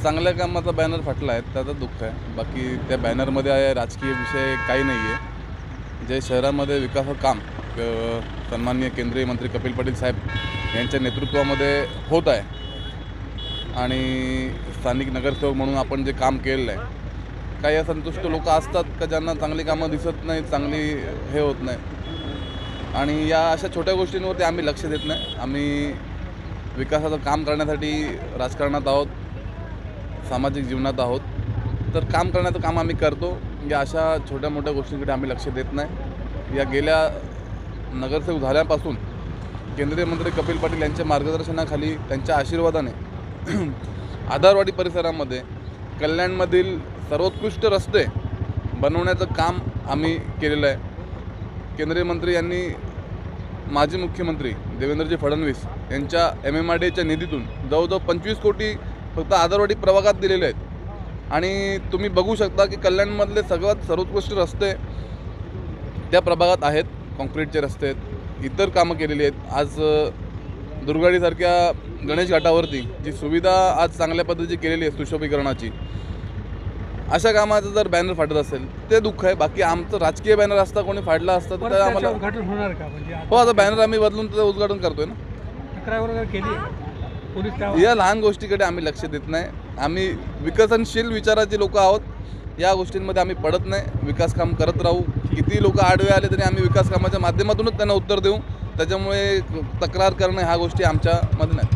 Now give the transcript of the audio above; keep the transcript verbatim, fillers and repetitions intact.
चांगल्या कामाचा बॅनर फाटला आहे त्याचं दुःख आहे. बाकी त्या बॅनरमध्ये राजकीय विषय काही नाही आहे. जे शहरामध्ये विकासाचं काम सन्माननीय केंद्रीय मंत्री कपिल पाटील साहेब यांच्या नेतृत्वामध्ये होत आहे आणि स्थानिक नगरसेवक म्हणून आपण जे काम केलेलं आहे, काही असंतुष्ट लोक असतात का ज्यांना चांगली कामं दिसत नाही, चांगली हे होत नाही आणि या अशा छोट्या गोष्टींवरती आम्ही लक्ष देत नाही. आम्ही विकासाचं काम करण्यासाठी राजकारणात आहोत, सामाजिक जीवनात आहोत, तर काम करण्याचं काम आम्ही करतो. या अशा छोट्या मोठ्या गोष्टींकडे आम्ही लक्ष देत नाही. या गेल्या नगरसेवक झाल्यापासून केंद्रीय मंत्री कपिल पाटील यांच्या मार्गदर्शनाखाली त्यांच्या आशीर्वादाने आधारवाडी परिसरामध्ये कल्याणमधील सर्वोत्कृष्ट रस्ते बनवण्याचं काम आम्ही केलेलं आहे. केंद्रीय मंत्री यांनी माजी मुख्यमंत्री देवेंद्रजी फडणवीस यांच्या एम एम आर डी एच्या निधीतून जवळजवळ पंचवीस कोटी फक्त आधारवाडी प्रभागात दिलेले आहेत आणि तुम्ही बघू शकता की कल्याणमधले सगळ्यात सर्वोत्कृष्ट रस्ते त्या प्रभागात आहेत. कॉन्क्रीटचे रस्ते आहेत, इतर कामं केलेली आहेत. आज दुर्गाडीसारख्या गणेश घाटावरती जी सुविधा आज चांगल्या पद्धतीची केलेली आहे सुशोभीकरणाची, अशा कामाचं जर बॅनर फाटत असेल ते दुःख आहे. बाकी आमचं राजकीय बॅनर असता कोणी फाडला असतं तर आम्हाला उद्घाटन होणार का? म्हणजे हो, आता बॅनर आम्ही बदलून त्याचं उद्घाटन करतोय ना. तक्रार वगैरे केली पोलीस त्या या लहान गोष्टीकडे आम्ही लक्ष देत नाही. आम्ही विकसनशील विचाराचे लोक आहोत, या गोष्टींमध्ये आम्ही पडत नाही. विकास काम करत राहू. किती लोक आडवे आले तरी आम्ही विकास कामाच्या माध्यमातूनच त्यांना उत्तर देऊ. त्याच्यामुळे तक्रार करणं ह्या गोष्टी आमच्यामध्ये नाही.